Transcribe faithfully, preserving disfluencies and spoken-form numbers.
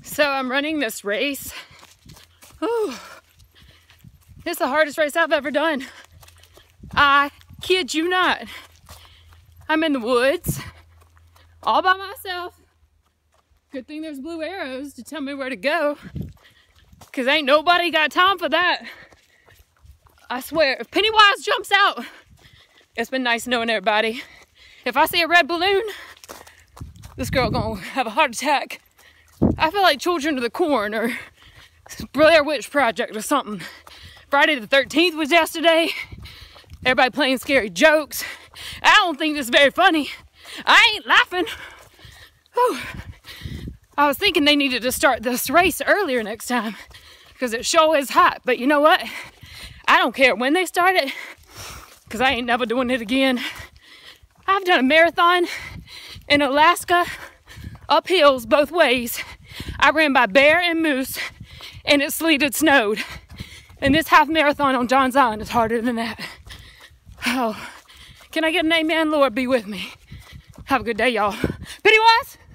So I'm running this race. Whew. It's the hardest race I've ever done. I kid you not. I'm in the woods, all by myself. Good thing there's blue arrows to tell me where to go, because ain't nobody got time for that. I swear, if Pennywise jumps out, it's been nice knowing everybody. If I see a red balloon, this girl gonna have a heart attack. I feel like Children of the Corn or Blair Witch Project or something. Friday the thirteenth was yesterday. Everybody playing scary jokes. I don't think this is very funny. I ain't laughing. Whew. I was thinking they needed to start this race earlier next time because it sure is hot. But you know what? I don't care when they start it because I ain't never doing it again. I've done a marathon in Alaska, up hills both ways. I ran by bear and moose, and it sleeted, snowed. And this half marathon on Johns Island is harder than that. Oh, can I get an amen? Lord be with me. Have a good day, y'all. Pennywise?